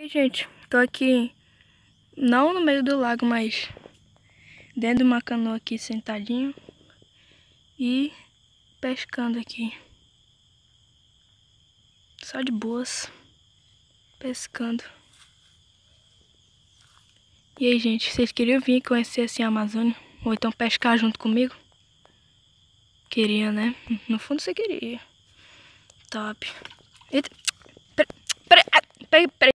Oi, gente, tô aqui, não no meio do lago, mas dentro de uma canoa aqui, sentadinho e pescando aqui. Só de boas, pescando. E aí, gente, vocês queriam vir conhecer assim a Amazônia? Ou então pescar junto comigo? Queria, né? No fundo você queria. Top. Eita, peraí.